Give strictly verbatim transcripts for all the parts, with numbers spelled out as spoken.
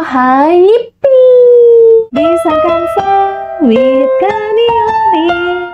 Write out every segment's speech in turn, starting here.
Hype bisa Canva with Kanioni.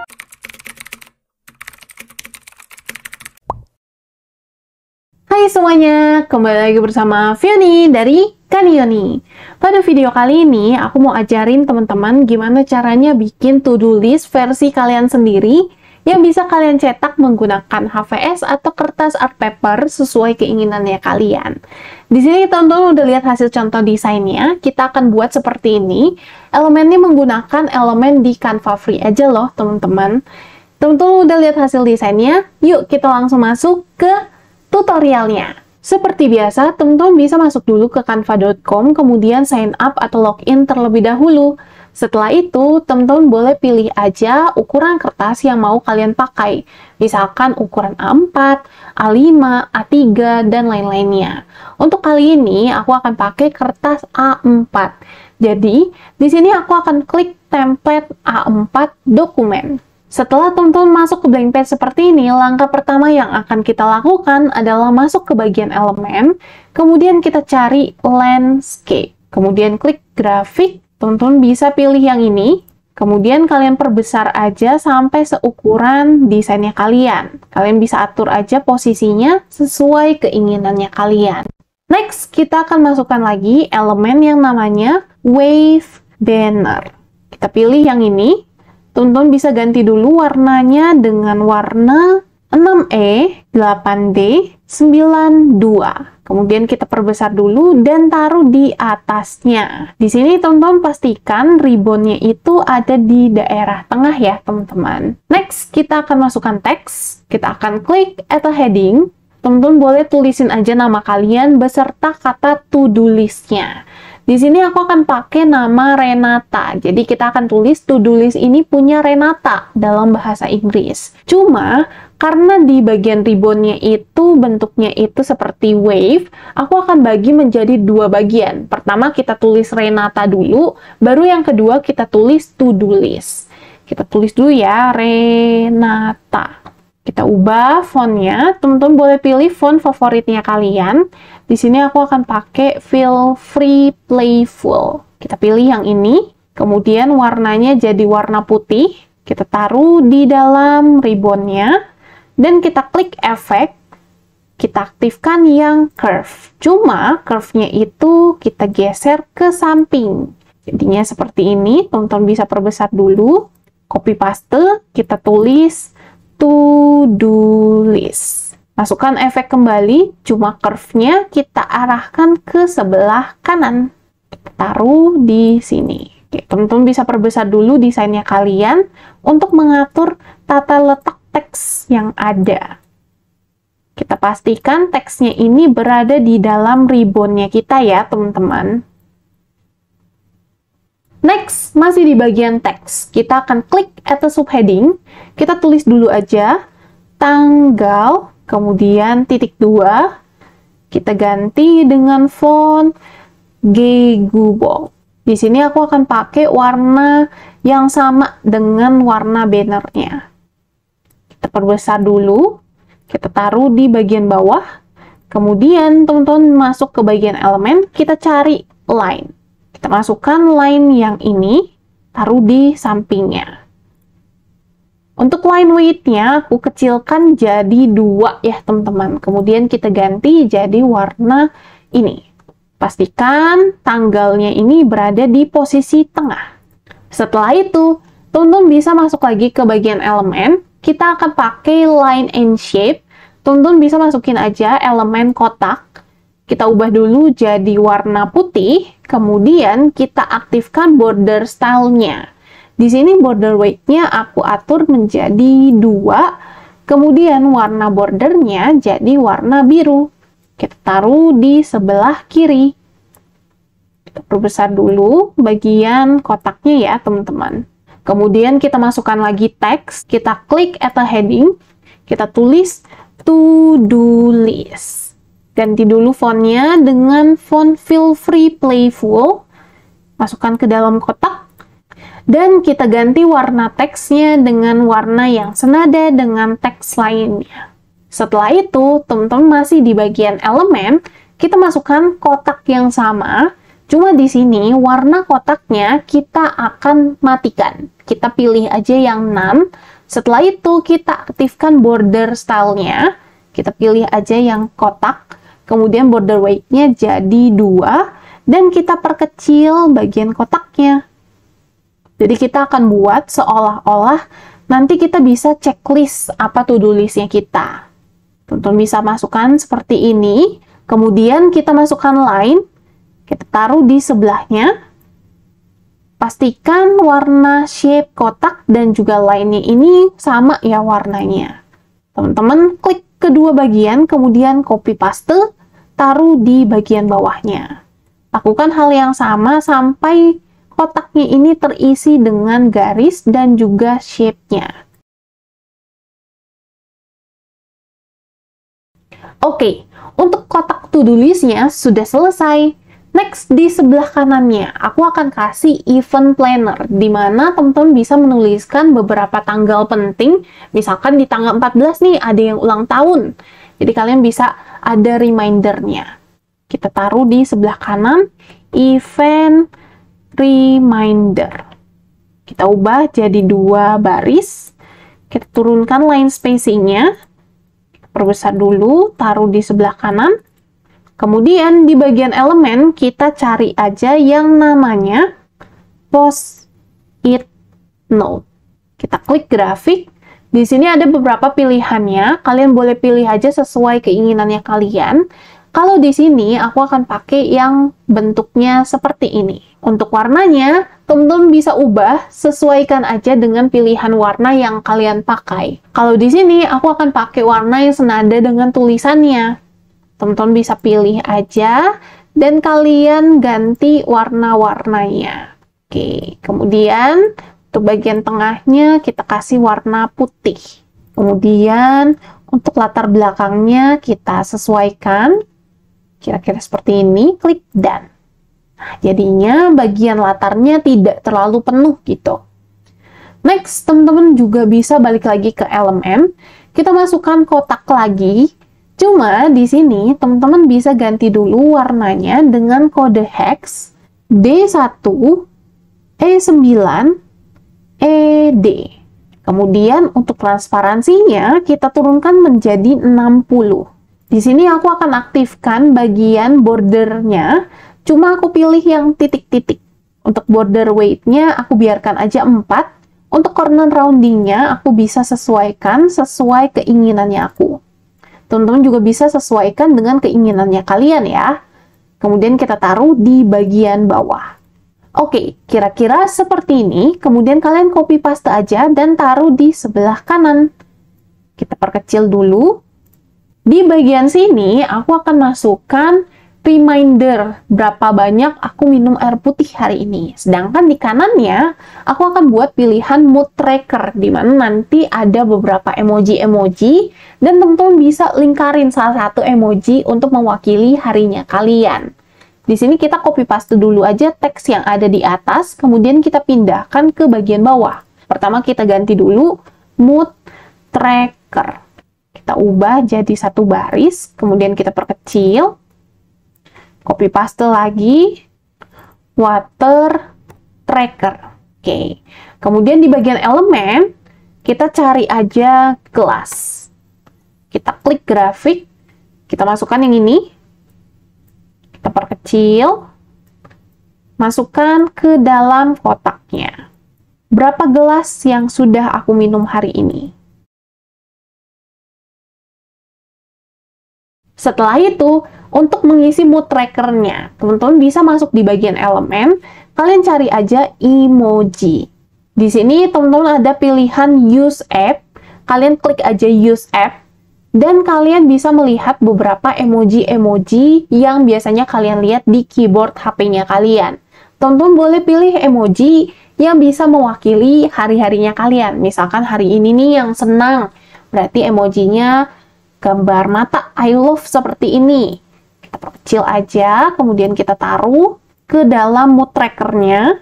Hai semuanya, kembali lagi bersama Fioni dari Kanioni. Pada video kali ini aku mau ajarin teman-teman gimana caranya bikin to-do list versi kalian sendiri yang bisa kalian cetak menggunakan H V S atau kertas art paper sesuai keinginannya kalian. Di sini teman-teman udah lihat hasil contoh desainnya. Kita akan buat seperti ini. Elemennya menggunakan elemen di Canva Free aja loh, teman-teman. Teman-teman udah lihat hasil desainnya? Yuk kita langsung masuk ke tutorialnya. Seperti biasa, teman-teman bisa masuk dulu ke canva dot com, kemudian sign up atau login terlebih dahulu. Setelah itu, teman-teman boleh pilih aja ukuran kertas yang mau kalian pakai. Misalkan ukuran A empat, A lima, A tiga, dan lain-lainnya. Untuk kali ini, aku akan pakai kertas A empat. Jadi, di sini aku akan klik template A empat dokumen. Setelah teman-teman masuk ke blank page seperti ini, langkah pertama yang akan kita lakukan adalah masuk ke bagian elemen, kemudian kita cari landscape, kemudian klik grafik. Teman-teman bisa pilih yang ini, kemudian kalian perbesar aja sampai seukuran desainnya kalian. Kalian bisa atur aja posisinya sesuai keinginannya kalian. Next, kita akan masukkan lagi elemen yang namanya wave banner. Kita pilih yang ini. Teman-teman bisa ganti dulu warnanya dengan warna enam E, delapan D, sembilan dua. Kemudian kita perbesar dulu dan taruh di atasnya. Di sini teman-teman pastikan ribbonnya itu ada di daerah tengah ya, teman-teman. Next, kita akan masukkan teks. Kita akan klik add a heading. Teman-teman boleh tulisin aja nama kalian beserta kata to-do list-nya. Di sini aku akan pakai nama Renata. Jadi kita akan tulis to-do list ini punya Renata dalam bahasa Inggris. Cuma karena di bagian ribbonnya itu bentuknya itu seperti wave, aku akan bagi menjadi dua bagian. Pertama kita tulis Renata dulu, baru yang kedua kita tulis to-do list. Kita tulis dulu ya, Renata. Kita ubah fontnya, teman-teman boleh pilih font favoritnya kalian. Di sini aku akan pakai Feel Free Playful. Kita pilih yang ini, kemudian warnanya jadi warna putih. Kita taruh di dalam ribbonnya, dan kita klik efek. Kita aktifkan yang curve. Cuma curve-nya itu kita geser ke samping. Jadinya seperti ini, teman-teman bisa perbesar dulu. Copy paste, kita tulis to-do list. Masukkan efek kembali, cuma curve-nya kita arahkan ke sebelah kanan. Kita taruh di sini. Teman-teman bisa perbesar dulu desainnya kalian untuk mengatur tata letak teks yang ada. Kita pastikan teksnya ini berada di dalam ribbonnya kita ya, teman-teman. Next, masih di bagian teks. Kita akan klik add a subheading. Kita tulis dulu aja tanggal, kemudian titik dua. Kita ganti dengan font Gegu Bold. Di sini aku akan pakai warna yang sama dengan warna bannernya. Kita perbesar dulu. Kita taruh di bagian bawah. Kemudian teman-teman masuk ke bagian elemen, kita cari line. Kita masukkan line yang ini, taruh di sampingnya. Untuk line weight-nya, aku kecilkan jadi dua ya, teman-teman. Kemudian kita ganti jadi warna ini. Pastikan tanggalnya ini berada di posisi tengah. Setelah itu, teman-teman bisa masuk lagi ke bagian elemen. Kita akan pakai line and shape. Teman-teman bisa masukin aja elemen kotak. Kita ubah dulu jadi warna putih, kemudian kita aktifkan border style-nya. Di sini border weight-nya aku atur menjadi dua, kemudian warna bordernya jadi warna biru. Kita taruh di sebelah kiri. Kita perbesar dulu bagian kotaknya ya, teman-teman. Kemudian kita masukkan lagi teks, kita klik add a heading, kita tulis to-do list. Ganti dulu fontnya dengan font Feel Free Playful. Masukkan ke dalam kotak. Dan kita ganti warna teksnya dengan warna yang senada dengan teks lainnya. Setelah itu, teman-teman masih di bagian elemen, kita masukkan kotak yang sama. Cuma di sini warna kotaknya kita akan matikan. Kita pilih aja yang none. Setelah itu kita aktifkan border style-nya. Kita pilih aja yang kotak. Kemudian border weight-nya jadi dua. Dan kita perkecil bagian kotaknya. Jadi kita akan buat seolah-olah nanti kita bisa checklist apa to-do list-nya kita. Teman-teman bisa masukkan seperti ini. Kemudian kita masukkan line. Kita taruh di sebelahnya. Pastikan warna shape kotak dan juga line-nya ini sama ya warnanya. Teman-teman klik kedua bagian, kemudian copy paste, taruh di bagian bawahnya. Lakukan hal yang sama sampai kotaknya ini terisi dengan garis dan juga shape-nya. Oke, untuk kotak to-do list-nya sudah selesai. Next, di sebelah kanannya, aku akan kasih event planner, di mana teman-teman bisa menuliskan beberapa tanggal penting. Misalkan di tanggal empat belas nih, ada yang ulang tahun. Jadi kalian bisa ada reminder-nya. Kita taruh di sebelah kanan, event reminder. Kita ubah jadi dua baris. Kita turunkan line spacing-nya. Perbesar dulu, taruh di sebelah kanan. Kemudian di bagian elemen kita cari aja yang namanya Post-it Note. Kita klik grafik. Di sini ada beberapa pilihannya. Kalian boleh pilih aja sesuai keinginannya kalian. Kalau di sini aku akan pakai yang bentuknya seperti ini. Untuk warnanya, teman-teman bisa ubah, sesuaikan aja dengan pilihan warna yang kalian pakai. Kalau di sini aku akan pakai warna yang senada dengan tulisannya. Teman-teman bisa pilih aja dan kalian ganti warna-warnanya. Oke, kemudian untuk bagian tengahnya kita kasih warna putih. Kemudian untuk latar belakangnya kita sesuaikan kira-kira seperti ini, klik done. Nah, jadinya bagian latarnya tidak terlalu penuh gitu. Next, teman-teman juga bisa balik lagi ke elemen. Kita masukkan kotak lagi. Cuma di sini teman-teman bisa ganti dulu warnanya dengan kode hex D satu E sembilan E D. Kemudian untuk transparansinya kita turunkan menjadi enam puluh. Di sini aku akan aktifkan bagian bordernya, cuma aku pilih yang titik-titik. Untuk border weight-nya aku biarkan aja empat. Untuk corner rounding-nya aku bisa sesuaikan sesuai keinginannya aku. Teman-teman juga bisa sesuaikan dengan keinginannya kalian ya. Kemudian kita taruh di bagian bawah. Oke, kira-kira seperti ini. Kemudian kalian copy paste aja dan taruh di sebelah kanan. Kita perkecil dulu. Di bagian sini aku akan masukkan reminder berapa banyak aku minum air putih hari ini. Sedangkan di kanannya, aku akan buat pilihan mood tracker, di mana nanti ada beberapa emoji-emoji, dan teman-teman bisa lingkarin salah satu emoji untuk mewakili harinya kalian. Di sini kita copy paste dulu aja teks yang ada di atas, kemudian kita pindahkan ke bagian bawah. Pertama kita ganti dulu mood tracker. Kita ubah jadi satu baris, kemudian kita perkecil. Copy paste lagi, water tracker. Oke, kemudian di bagian elemen, kita cari aja gelas. Kita klik grafik, kita masukkan yang ini, kita perkecil, masukkan ke dalam kotaknya. Berapa gelas yang sudah aku minum hari ini? Setelah itu, untuk mengisi mood tracker-nya, teman-teman bisa masuk di bagian elemen, kalian cari aja emoji. Di sini teman-teman ada pilihan use app, kalian klik aja use app, dan kalian bisa melihat beberapa emoji-emoji yang biasanya kalian lihat di keyboard H P-nya kalian. Teman-teman boleh pilih emoji yang bisa mewakili hari-harinya kalian. Misalkan hari ini nih yang senang, berarti emojinya gambar mata I love seperti ini. Kita perkecil aja, kemudian kita taruh ke dalam mood tracker-nya.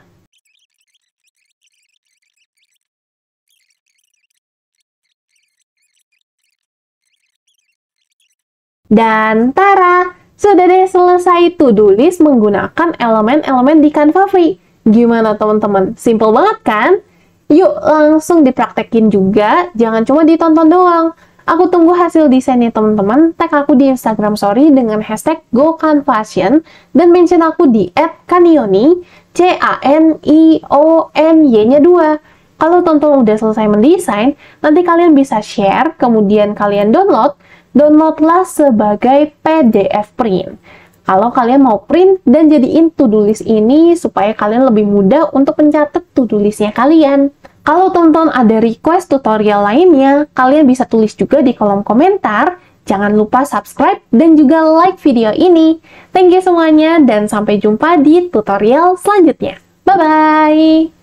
Dan tara, Sudah deh selesai to-do list menggunakan elemen-elemen di Canva Free. Gimana teman-teman? Simple banget kan? Yuk langsung dipraktekin juga, jangan cuma ditonton doang. Aku tunggu hasil desainnya teman-teman, tag aku di Instagram Story dengan hashtag GoCanVashion dan mention aku di et kanioni, C A N I O N Y-nya dua. Kalau teman-teman udah selesai mendesain, nanti kalian bisa share, kemudian kalian download, downloadlah sebagai P D F print. Kalau kalian mau print dan jadiin to-do list ini supaya kalian lebih mudah untuk mencatat to-do listnya kalian. Kalau teman-teman ada request tutorial lainnya, kalian bisa tulis juga di kolom komentar. Jangan lupa subscribe dan juga like video ini. Thank you semuanya dan sampai jumpa di tutorial selanjutnya. Bye-bye!